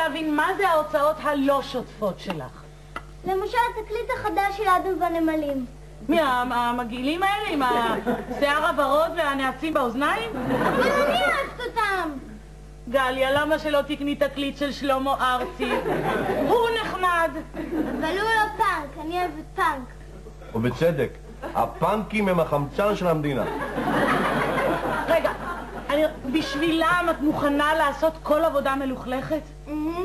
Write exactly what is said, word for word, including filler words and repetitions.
להבין מה זה ההוצאות הלא שוטפות שלך. למשל, התקליט החדש של אדם והנמלים. מי, המגעילים האלה עם השיער הוורוד והנעצים באוזניים? אבל אני אהבת אותם. גליה, למה שלא תקני תקליט של שלמה ארצי? הוא נחמד. אבל הוא לא פאנק, אני אוהבת פאנק. ובצדק, הפאנקים הם החמצן של המדינה. רגע, אני, בשבילם את מוכנה לעשות כל עבודה מלוכלכת? Mm-hmm.